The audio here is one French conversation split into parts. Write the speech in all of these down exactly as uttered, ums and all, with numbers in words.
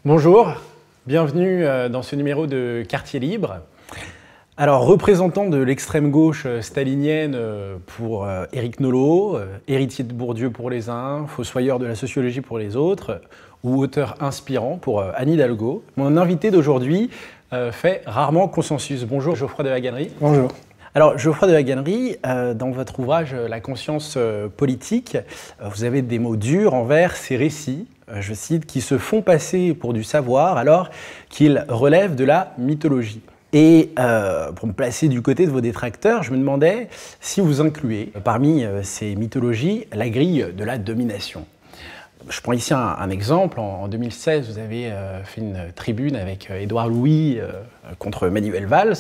Bonjour, bienvenue dans ce numéro de Quartier Libre. Alors, représentant de l'extrême gauche stalinienne pour Éric Nolot, héritier de Bourdieu pour les uns, fossoyeur de la sociologie pour les autres, ou auteur inspirant pour Anne Hidalgo, mon invité d'aujourd'hui fait rarement consensus. Bonjour Geoffroy de Haganery. Bonjour. Alors, Geoffroy de Haganery, euh, dans votre ouvrage « La conscience euh, politique », euh, vous avez des mots durs envers ces récits, euh, je cite, « qui se font passer pour du savoir alors qu'ils relèvent de la mythologie ». Et euh, pour me placer du côté de vos détracteurs, je me demandais si vous incluez parmi euh, ces mythologies la grille de la domination. Je prends ici un, un exemple. En, en deux mille seize, vous avez euh, fait une tribune avec euh, Édouard Louis euh, contre Manuel Valls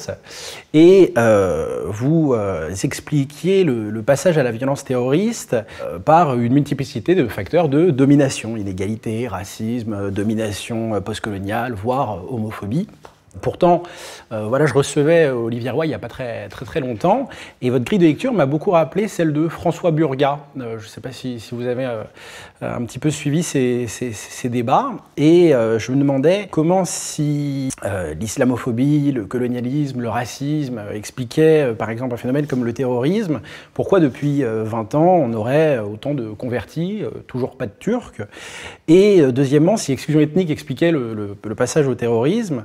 et euh, vous euh, expliquiez le, le passage à la violence terroriste euh, par une multiplicité de facteurs de domination, inégalité, racisme, domination postcoloniale, voire homophobie. Pourtant, euh, voilà, je recevais Olivier Roy il n'y a pas très, très très longtemps, et votre grille de lecture m'a beaucoup rappelé celle de François Burgat. Euh, je ne sais pas si, si vous avez euh, un petit peu suivi ces, ces, ces débats, et euh, je me demandais comment si euh, l'islamophobie, le colonialisme, le racisme euh, expliquaient euh, par exemple un phénomène comme le terrorisme, pourquoi depuis euh, vingt ans on aurait autant de convertis, euh, toujours pas de Turcs, et euh, deuxièmement, si exclusion ethnique expliquait le, le, le passage au terrorisme,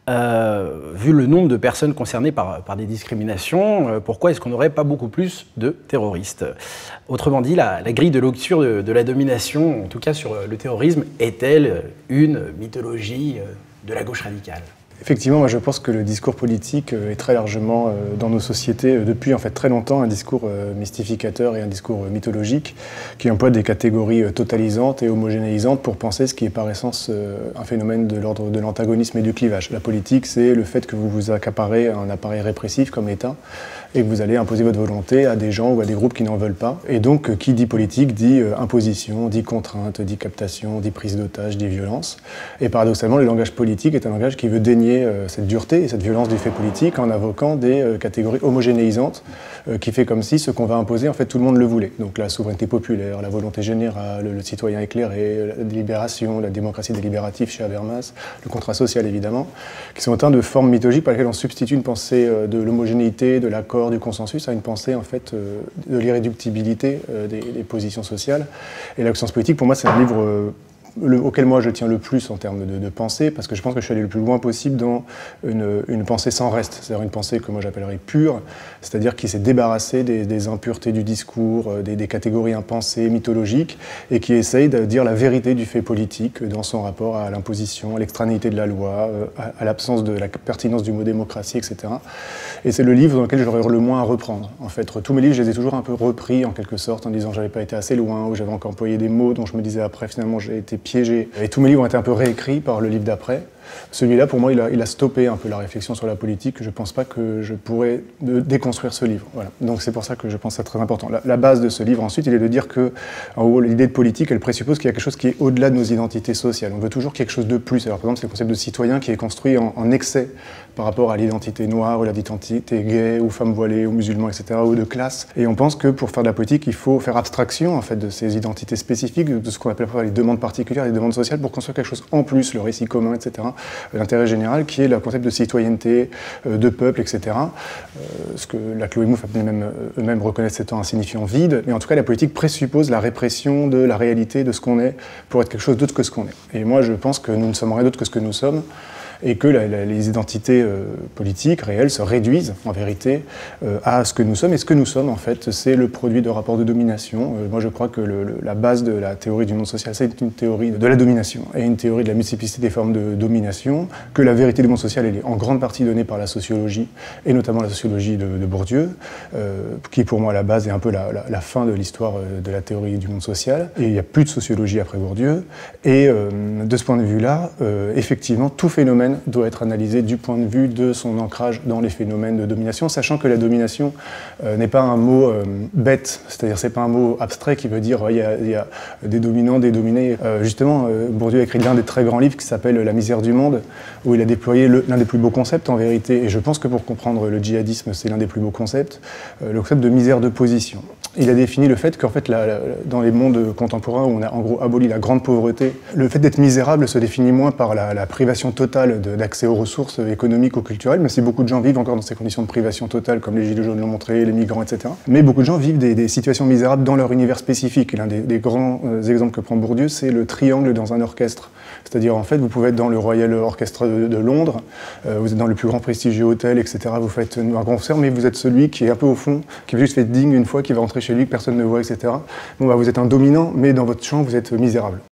Euh, vu le nombre de personnes concernées par, par des discriminations, euh, pourquoi est-ce qu'on n'aurait pas beaucoup plus de terroristes? Autrement dit, la, la grille de lecture de, de la domination, en tout cas sur le terrorisme, est-elle une mythologie de la gauche radicale? Effectivement, moi je pense que le discours politique est très largement dans nos sociétés depuis en fait très longtemps un discours mystificateur et un discours mythologique qui emploie des catégories totalisantes et homogénéisantes pour penser ce qui est par essence un phénomène de l'ordre de l'antagonisme et du clivage. La politique, c'est le fait que vous vous accaparez un appareil répressif comme l'État et que vous allez imposer votre volonté à des gens ou à des groupes qui n'en veulent pas. Et donc, qui dit politique dit imposition, dit contrainte, dit captation, dit prise d'otage, dit violence. Et paradoxalement, le langage politique est un langage qui veut dénier cette dureté et cette violence du fait politique en invoquant des catégories homogénéisantes qui fait comme si ce qu'on va imposer, en fait, tout le monde le voulait. Donc la souveraineté populaire, la volonté générale, le citoyen éclairé, la délibération, la démocratie délibérative chez Habermas, le contrat social évidemment, qui sont autant de formes mythologiques par lesquelles on substitue une pensée de l'homogénéité, de l'accord, du consensus à une pensée en fait de l'irréductibilité des, des positions sociales. Et la conscience politique, pour moi, c'est un livre Le, auquel moi je tiens le plus en termes de, de pensée, parce que je pense que je suis allé le plus loin possible dans une, une pensée sans reste, c'est-à-dire une pensée que moi j'appellerais pure, c'est-à-dire qui s'est débarrassée des, des impuretés du discours, des, des catégories impensées, mythologiques, et qui essaye de dire la vérité du fait politique dans son rapport à l'imposition, à l'extranéité de la loi, à, à l'absence de la pertinence du mot démocratie, et cetera. Et c'est le livre dans lequel j'aurais le moins à reprendre. En fait, tous mes livres, je les ai toujours un peu repris en quelque sorte, en disant que j'avais pas été assez loin, ou j'avais encore employé des mots dont je me disais après, finalement j'ai été piégé. Et tous mes livres ont été un peu réécrits par le livre d'après. Celui-là, pour moi, il a, il a stoppé un peu la réflexion sur la politique. Je ne pense pas que je pourrais déconstruire ce livre. Voilà. Donc c'est pour ça que je pense que c'est très important. La, la base de ce livre, ensuite, il est de dire que, en gros, l'idée de politique, elle présuppose qu'il y a quelque chose qui est au-delà de nos identités sociales. On veut toujours quelque chose de plus. Alors, par exemple, c'est le concept de citoyen qui est construit en, en excès par rapport à l'identité noire, ou l'identité gay, ou femme voilée, ou musulman, et cetera, ou de classe. Et on pense que pour faire de la politique, il faut faire abstraction, en fait, de ces identités spécifiques, de ce qu'on appelle les demandes particulières, les demandes sociales, pour construire quelque chose en plus, le récit commun, et cetera. L'intérêt général, qui est le concept de citoyenneté, de peuple, et cetera. Euh, ce que la Chloé Mouffe eux-mêmes eux reconnaissent étant un signifiant vide. Mais en tout cas, la politique présuppose la répression de la réalité de ce qu'on est pour être quelque chose d'autre que ce qu'on est. Et moi, je pense que nous ne sommes rien d'autre que ce que nous sommes. Et que la, la, les identités euh, politiques réelles se réduisent en vérité euh, à ce que nous sommes. Et ce que nous sommes, en fait, c'est le produit de rapports de domination. Euh, moi, je crois que le, le, la base de la théorie du monde social, c'est une théorie de la domination et une théorie de la multiplicité des formes de domination, que la vérité du monde social, elle est en grande partie donnée par la sociologie, et notamment la sociologie de, de Bourdieu, euh, qui, pour moi, à la base, est un peu la, la, la fin de l'histoire de la théorie du monde social. Et il n'y a plus de sociologie après Bourdieu. Et euh, de ce point de vue-là, euh, effectivement, tout phénomène doit être analysé du point de vue de son ancrage dans les phénomènes de domination, sachant que la domination euh, n'est pas un mot euh, bête, c'est-à-dire c'est pas un mot abstrait qui veut dire il euh, y, y a des dominants, des dominés. Euh, justement, euh, Bourdieu a écrit l'un des très grands livres qui s'appelle La misère du monde, où il a déployé l'un des plus beaux concepts en vérité, et je pense que pour comprendre le djihadisme, c'est l'un des plus beaux concepts, euh, le concept de misère de position. Il a défini le fait qu'en fait, la, la, dans les mondes contemporains où on a en gros aboli la grande pauvreté, le fait d'être misérable se définit moins par la, la privation totale d'accès aux ressources économiques ou culturelles, même si beaucoup de gens vivent encore dans ces conditions de privation totale, comme les Gilets jaunes l'ont montré, les migrants, et cetera. Mais beaucoup de gens vivent des, des situations misérables dans leur univers spécifique. Et l'un des, des grands euh, exemples que prend Bourdieu, c'est le triangle dans un orchestre. C'est-à-dire, en fait, vous pouvez être dans le Royal Orchestra de, de Londres, euh, vous êtes dans le plus grand prestigieux hôtel, et cetera. Vous faites un concert, mais vous êtes celui qui est un peu au fond, qui veut juste faire digne une fois, qui va rentrer chez lui, que personne ne voit, et cetera. Bon, bah, vous êtes un dominant, mais dans votre champ, vous êtes misérable.